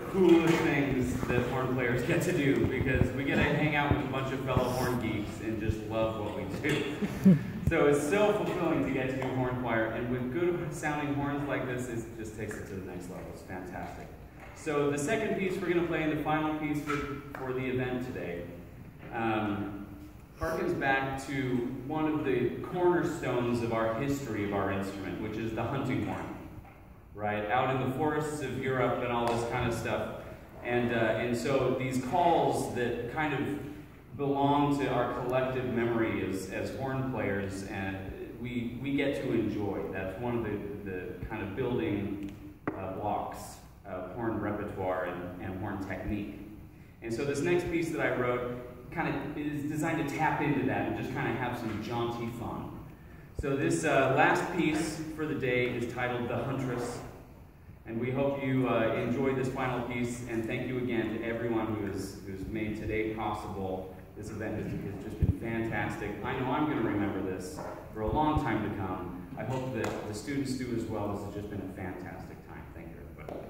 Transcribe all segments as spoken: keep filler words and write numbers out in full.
coolest things that horn players get to do, because we get to hang out with a bunch of fellow horn geeks and just love what we do. So it's so fulfilling to get to do horn choir, and with good sounding horns like this, it just takes it to the next level. It's fantastic. So the second piece we're going to play, and the final piece for, for the event today, um, harkens back to one of the cornerstones of our history of our instrument, which is the hunting horn, right? Out in the forests of Europe and all this kind of stuff. And, uh, and so these calls that kind of belong to our collective memory as, as horn players, and we, we get to enjoy. That's one of the, the kind of building uh, blocks of horn repertoire and, and horn technique. And so this next piece that I wrote kind of is designed to tap into that and just kind of have some jaunty fun. So this uh, last piece for the day is titled The Huntress. And we hope you uh, enjoy this final piece, and thank you again to everyone who has who's made today possible. This event has, has just been fantastic. I know I'm going to remember this for a long time to come. I hope that the students do as well. This has just been a fantastic time. Thank you, everybody.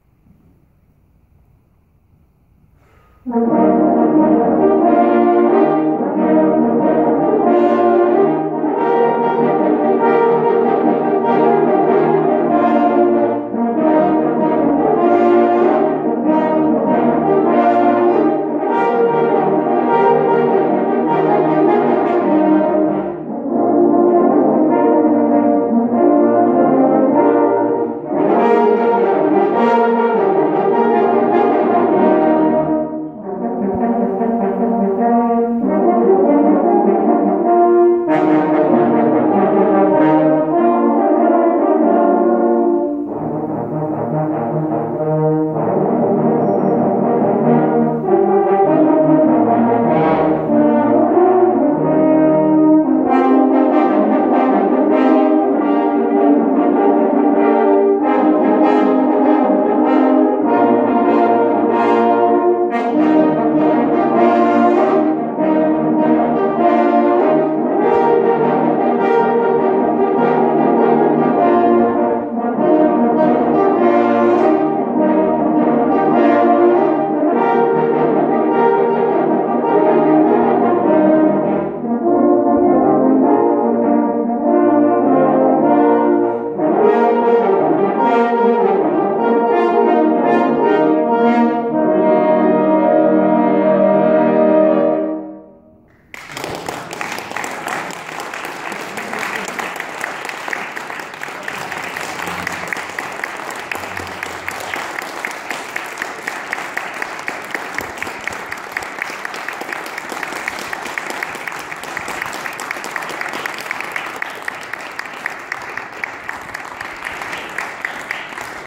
Thank you.